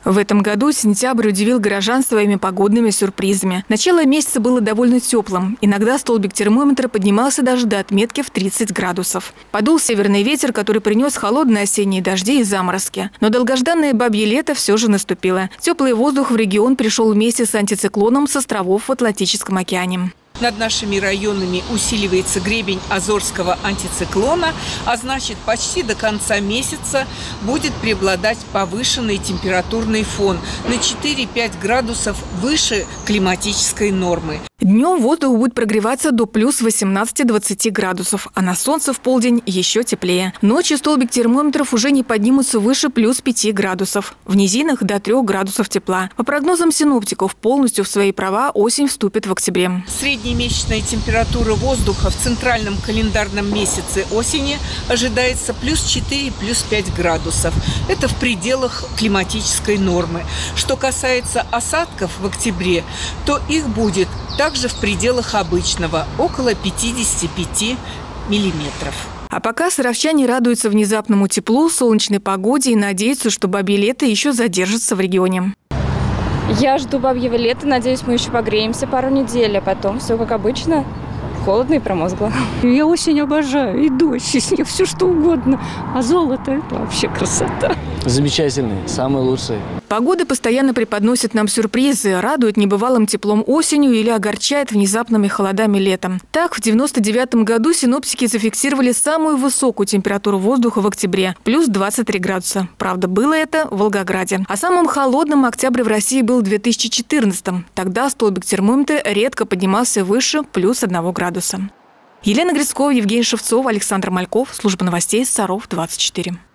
В этом году сентябрь удивил горожан своими погодными сюрпризами. Начало месяца было довольно теплым. Иногда столбик термометра поднимался даже до отметки в 30 градусов. Подул северный ветер, который принес холодные осенние дожди и заморозки. Но долгожданное бабье лето все же наступило. Теплый воздух в регион пришел вместе с антициклоном с островов в Атлантическом океане. Над нашими районами усиливается гребень Азорского антициклона, а значит, почти до конца месяца будет преобладать повышенный температурный фон на 4-5 градусов выше климатической нормы. Днем воздух будет прогреваться до плюс 18-20 градусов, а на солнце в полдень еще теплее. Ночью столбик термометров уже не поднимутся выше плюс 5 градусов. В низинах до 3 градусов тепла. По прогнозам синоптиков, полностью в свои права осень вступит в октябре. Среднемесячная температура воздуха в центральном календарном месяце осени ожидается плюс 4, плюс 5 градусов. Это в пределах климатической нормы. Что касается осадков в октябре, то их будет также в пределах обычного, около 55 миллиметров. А пока саровчане радуются внезапному теплу, солнечной погоде и надеются, что бабье лето еще задержится в регионе. Я жду бабьего лета, надеюсь, мы еще погреемся пару недель, а потом все как обычно. Холодно и промозгло. Я осень обожаю, и дождь, и снег, все что угодно. А золото – это вообще красота. Замечательный, самый лучший. Погода постоянно преподносит нам сюрпризы, радует небывалым теплом осенью или огорчает внезапными холодами летом. Так, в 1999 году синоптики зафиксировали самую высокую температуру воздуха в октябре – плюс 23 градуса. Правда, было это в Волгограде. А самым холодным октябрь в России был в 2014. Тогда столбик термометра редко поднимался выше плюс 1 градуса. Елена Грицкова, Евгений Шевцов, Александр Мальков. Служба новостей Саров 24.